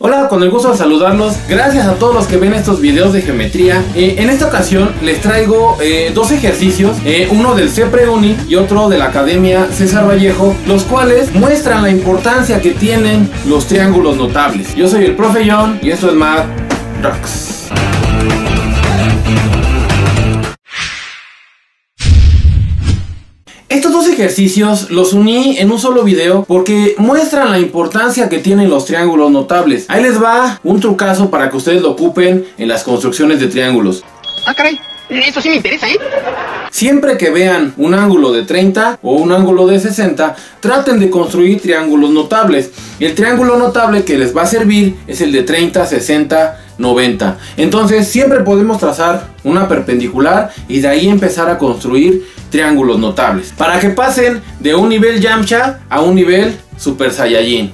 Hola, con el gusto de saludarlos. Gracias a todos los que ven estos videos de geometría. En esta ocasión les traigo dos ejercicios, uno del CEPRE-UNI y otro de la Academia César Vallejo, los cuales muestran la importancia que tienen los triángulos notables. Yo soy el profe John y esto es Math Rocks. Estos dos ejercicios los uní en un solo video porque muestran la importancia que tienen los triángulos notables. Ahí les va un trucazo para que ustedes lo ocupen en las construcciones de triángulos. Ah, caray, eso sí me interesa, ¿eh? Siempre que vean un ángulo de 30 o un ángulo de 60, traten de construir triángulos notables. El triángulo notable que les va a servir es el de 30, 60, 90. Entonces siempre podemos trazar una perpendicular y de ahí empezar a construir triángulos notables, para que pasen de un nivel Yamcha a un nivel Super Saiyajin.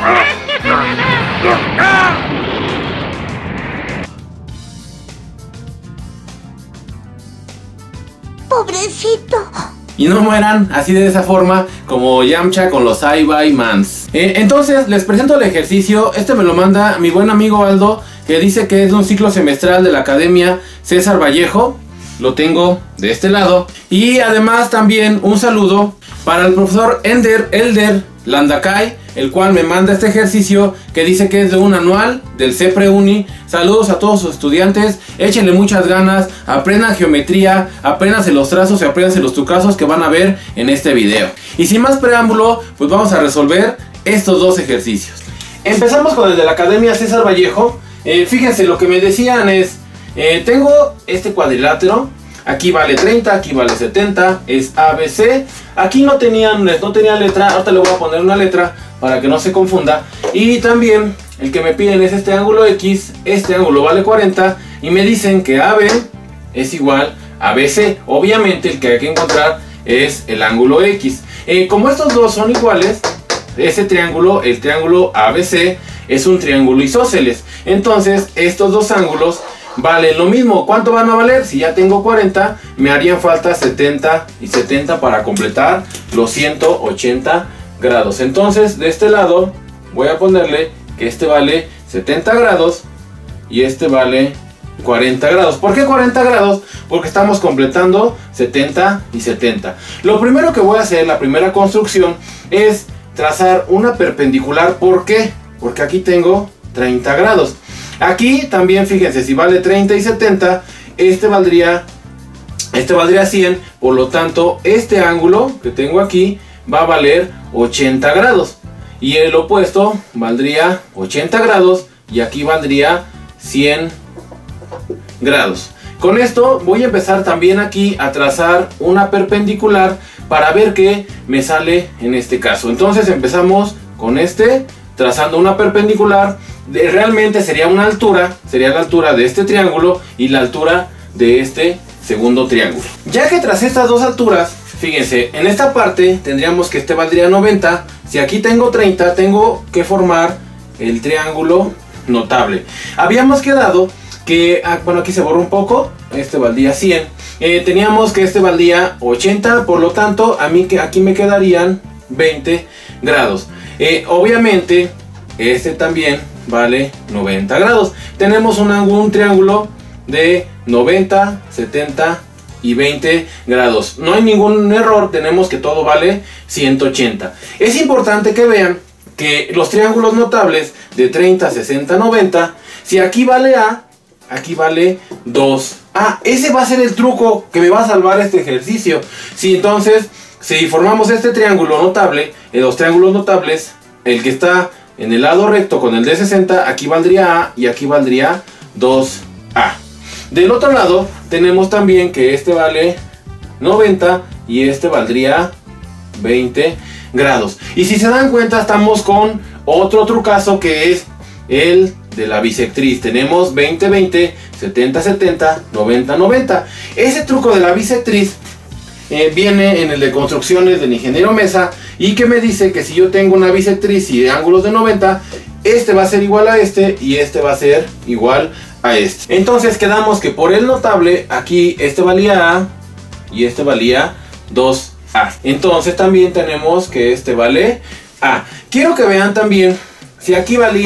Pobrecito. Y no mueran así de esa forma como Yamcha con los Saibamans. Entonces les presento el ejercicio. Este me lo manda mi buen amigo Aldo, que dice que es de un ciclo semestral de la Academia César Vallejo. Lo tengo de este lado. Y además también un saludo para el profesor Elder Landacay, el cual me manda este ejercicio que dice que es de un anual del CEPRE-UNI. Saludos a todos sus estudiantes, échenle muchas ganas, aprendan geometría, apréndanse los trazos y apréndanse los trucazos que van a ver en este video. Y sin más preámbulo, pues vamos a resolver estos dos ejercicios. Empezamos con el de la Academia César Vallejo. Fíjense, lo que me decían es, tengo este cuadrilátero, aquí vale 30, aquí vale 70, es ABC. Aquí no tenía letra, ahorita le voy a poner una letra para que no se confunda. Y también el que me piden es este ángulo X, este ángulo vale 40 y me dicen que AB es igual a BC. Obviamente el que hay que encontrar es el ángulo X. Como estos dos son iguales, ese triángulo, el triángulo ABC, es un triángulo isósceles. Entonces estos dos ángulos valen lo mismo. ¿Cuánto van a valer? Si ya tengo 40, me harían falta 70 y 70 para completar los 180 grados. Entonces de este lado voy a ponerle que este vale 70 grados y este vale 40 grados. ¿Por qué 40 grados? Porque estamos completando 70 y 70. Lo primero que voy a hacer, la primera construcción, es trazar una perpendicular. ¿Por qué? Porque aquí tengo 30 grados. Aquí también fíjense, si vale 30 y 70, este valdría 100, por lo tanto este ángulo que tengo aquí va a valer 80 grados. Y el opuesto valdría 80 grados y aquí valdría 100 grados. Con esto voy a empezar también aquí a trazar una perpendicular para ver qué me sale en este caso. Entonces empezamos con este, trazando una perpendicular. Realmente sería una altura, sería la altura de este triángulo y la altura de este segundo triángulo. Ya que tracé estas dos alturas, fíjense, en esta parte tendríamos que este valdría 90. Si aquí tengo 30, tengo que formar el triángulo notable. Habíamos quedado que, bueno, aquí se borró un poco, este valdría 100. Teníamos que este valdría 80, por lo tanto a mí aquí me quedarían 20 grados. Obviamente este también vale 90 grados. Tenemos un triángulo de 90, 70 y 20 grados. No hay ningún error, tenemos que todo vale 180. Es importante que vean que los triángulos notables de 30, 60, 90, si aquí vale A, aquí vale 2A. Ese va a ser el truco que me va a salvar este ejercicio. Entonces, si formamos este triángulo notable, los triángulos notables, el que está en el lado recto con el de 60, aquí valdría A y aquí valdría 2A. Del otro lado tenemos también que este vale 90 y este valdría 20 grados. Y si se dan cuenta, estamos con otro trucazo que es el de la bisectriz. Tenemos 20, 20, 70, 70, 90, 90. Ese truco de la bisectriz viene en el de construcciones del ingeniero Mesa, y que me dice que si yo tengo una bisectriz y de ángulos de 90, este va a ser igual a este y este va a ser igual a este. Entonces quedamos que por el notable aquí este valía A y este valía 2A. Entonces también tenemos que este vale A. Quiero que vean también, si aquí valía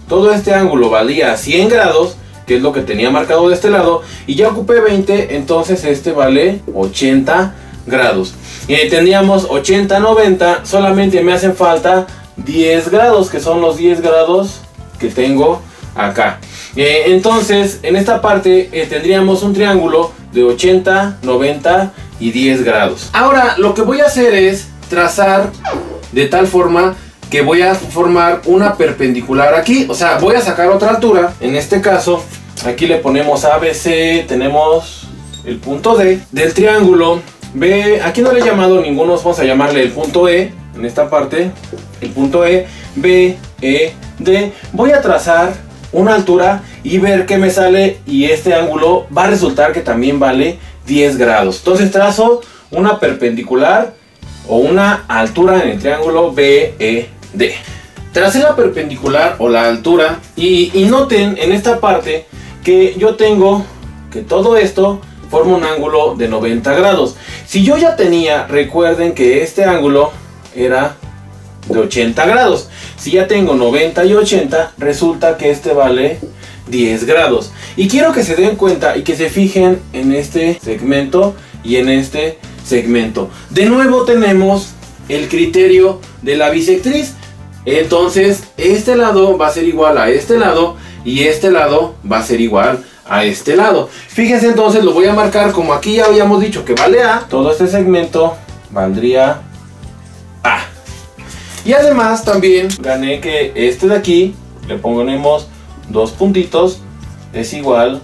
todo este ángulo valía 100 grados, que es lo que tenía marcado de este lado, y ya ocupé 20, entonces este vale 80 grados. Tendríamos 80, 90, solamente me hacen falta 10 grados, que son los 10 grados que tengo acá. Entonces, en esta parte tendríamos un triángulo de 80, 90 y 10 grados. Ahora, lo que voy a hacer es trazar de tal forma que voy a formar una perpendicular aquí. O sea, voy a sacar otra altura. En este caso, aquí le ponemos ABC, tenemos el punto D del triángulo B. Aquí no le he llamado ninguno, vamos a llamarle el punto E. En esta parte, el punto E, B, E, D. Voy a trazar una altura y ver qué me sale, y este ángulo va a resultar que también vale 10 grados. Entonces trazo una perpendicular o una altura en el triángulo BED. Tracé la perpendicular o la altura y noten en esta parte que yo tengo que todo esto forma un ángulo de 90 grados. Si yo ya tenía, recuerden que este ángulo era de 80 grados. Si ya tengo 90 y 80, resulta que este vale 10 grados. Y quiero que se den cuenta y que se fijen en este segmento y en este segmento. De nuevo tenemos el criterio de la bisectriz. Entonces este lado va a ser igual a este lado y este lado va a ser igual a este lado. Fíjense, entonces lo voy a marcar como aquí ya habíamos dicho que vale A. Todo este segmento valdría A. Y además también gané que este de aquí le ponemos dos puntitos, es igual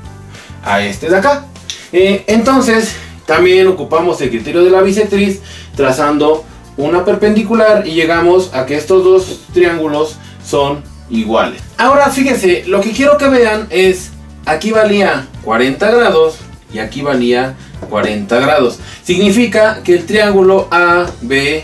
a este de acá. Entonces también ocupamos el criterio de la bisectriz trazando una perpendicular y llegamos a que estos dos triángulos son iguales. Ahora fíjense, lo que quiero que vean es, aquí valía 40 grados y aquí valía 40 grados. Significa que el triángulo ABE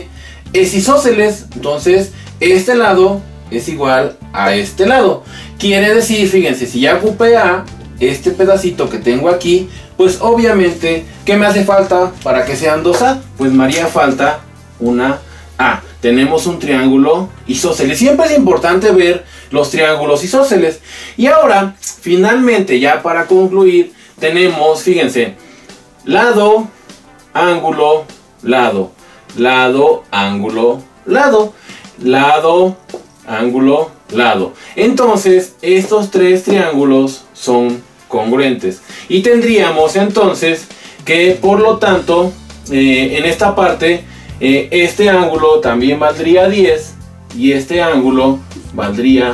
es isósceles, entonces este lado es igual a este lado. Quiere decir, fíjense, si ya ocupé A, este pedacito que tengo aquí, pues obviamente, ¿qué me hace falta para que sean dos A? Pues me haría falta una A. Tenemos un triángulo isósceles. Siempre es importante ver los triángulos isósceles. Y ahora, finalmente, ya para concluir, tenemos, fíjense, lado, ángulo, lado. Lado, ángulo, lado. Lado, ángulo, lado. Entonces, estos tres triángulos son congruentes. Y tendríamos entonces que, por lo tanto, en esta parte, este ángulo también valdría 10 y este ángulo valdría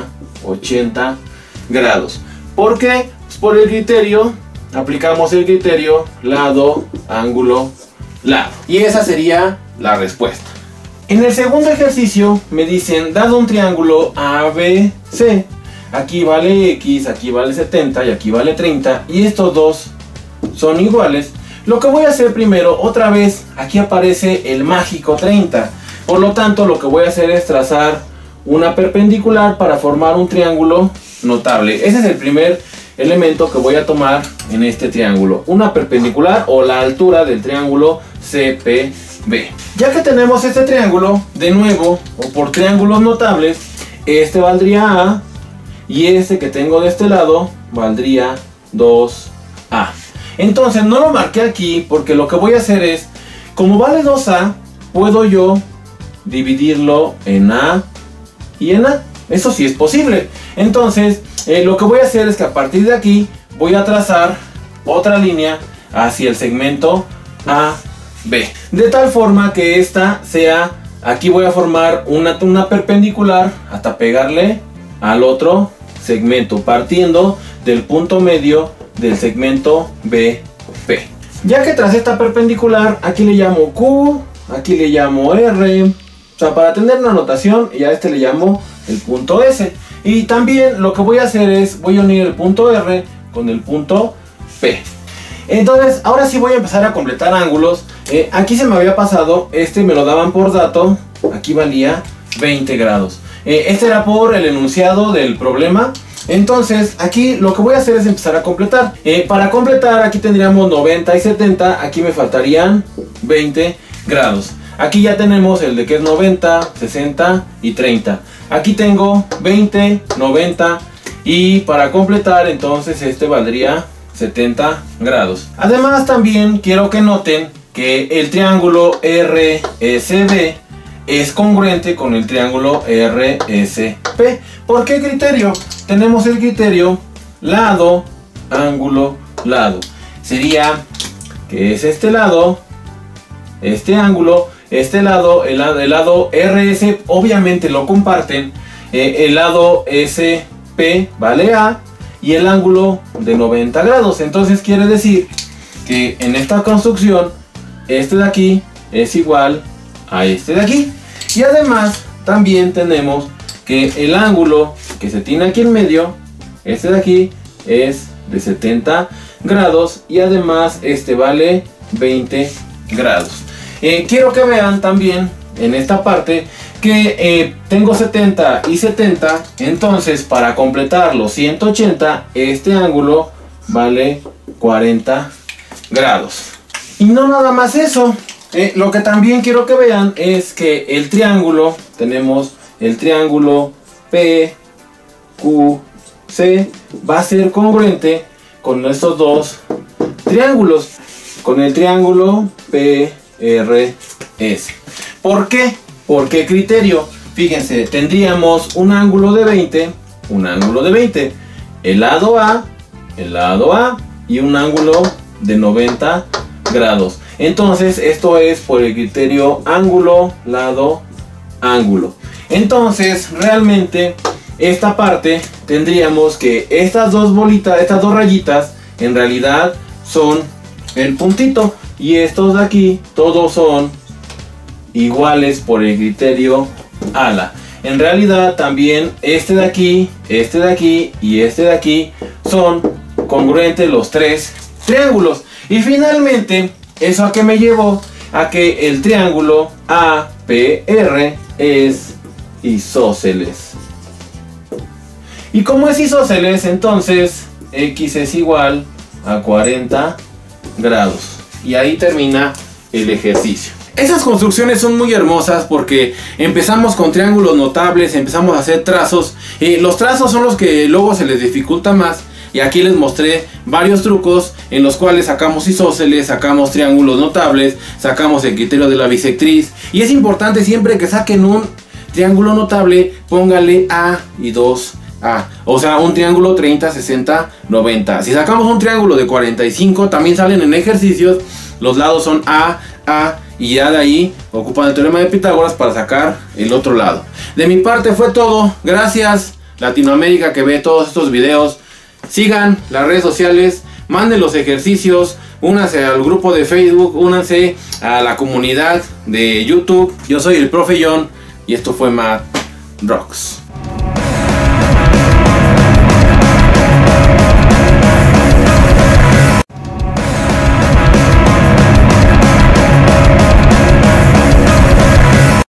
80 grados. ¿Por qué? Pues por el criterio, aplicamos el criterio lado, ángulo, lado. Y esa sería la respuesta. En el segundo ejercicio me dicen, dado un triángulo ABC, aquí vale X, aquí vale 70 y aquí vale 30, y estos dos son iguales. Lo que voy a hacer primero, otra vez, aquí aparece el mágico 30. Por lo tanto, lo que voy a hacer es trazar una perpendicular para formar un triángulo notable. Ese es el primer elemento que voy a tomar en este triángulo. Una perpendicular o la altura del triángulo CPB. Ya que tenemos este triángulo, de nuevo, o por triángulos notables, este valdría A y este que tengo de este lado valdría 2A. Entonces no lo marqué aquí porque lo que voy a hacer es, como vale 2A, puedo yo dividirlo en A y en A. Eso sí es posible. Entonces lo que voy a hacer es que a partir de aquí voy a trazar otra línea hacia el segmento AB. De tal forma que esta sea, aquí voy a formar una perpendicular hasta pegarle al otro segmento, partiendo del punto medio del segmento BP. Ya que tras esta perpendicular, aquí le llamo Q, aquí le llamo R, o sea, para tener una notación, y a este le llamo el punto S. Y también lo que voy a hacer es, voy a unir el punto R con el punto P. Entonces, ahora sí voy a empezar a completar ángulos. Aquí se me había pasado, este me lo daban por dato, aquí valía 20 grados. Este era por el enunciado del problema. Entonces, aquí lo que voy a hacer es empezar a completar. Para completar, aquí tendríamos 90 y 70, aquí me faltarían 20 grados. Aquí ya tenemos el de que es 90, 60 y 30. Aquí tengo 20, 90 y para completar entonces este valdría 70 grados. Además también quiero que noten que el triángulo RSD es congruente con el triángulo RSP. ¿Por qué criterio? Tenemos el criterio lado, ángulo, lado. Sería que es este lado, este ángulo, este lado, el lado RS obviamente lo comparten, el lado SP vale A y el ángulo de 90 grados. Entonces quiere decir que en esta construcción este de aquí es igual a este de aquí. Y además también tenemos que el ángulo que se tiene aquí en medio, este de aquí, es de 70 grados y además este vale 20 grados. Quiero que vean también en esta parte que tengo 70 y 70, entonces para completar los 180 este ángulo vale 40 grados. Y no nada más eso, lo que también quiero que vean es que el triángulo, tenemos el triángulo PQC, va a ser congruente con estos dos triángulos, con el triángulo PRS. ¿Por qué? ¿Por qué criterio? Fíjense, tendríamos un ángulo de 20, un ángulo de 20, el lado A y un ángulo de 90 grados. Entonces esto es por el criterio ángulo, lado, ángulo. Entonces realmente esta parte tendríamos que estas dos bolitas, estas dos rayitas en realidad son el puntito y estos de aquí todos son iguales por el criterio ala. En realidad también este de aquí y este de aquí son congruentes los tres triángulos. Y finalmente, ¿eso a qué me llevó? A que el triángulo APR es isósceles. Y como es isósceles, entonces X es igual a 40 grados. Y ahí termina el ejercicio. Esas construcciones son muy hermosas porque empezamos con triángulos notables, empezamos a hacer trazos. Los trazos son los que luego se les dificulta más. Y aquí les mostré varios trucos en los cuales sacamos isósceles, sacamos triángulos notables, sacamos el criterio de la bisectriz. Y es importante siempre que saquen un triángulo notable, póngale A y 2A. O sea, un triángulo 30, 60, 90. Si sacamos un triángulo de 45, también salen en ejercicios. Los lados son A, y ya de ahí ocupan el teorema de Pitágoras para sacar el otro lado. De mi parte fue todo. Gracias Latinoamérica que ve todos estos videos. Sigan las redes sociales, manden los ejercicios, únanse al grupo de Facebook, únanse a la comunidad de YouTube. Yo soy el Profe John y esto fue Math Rocks.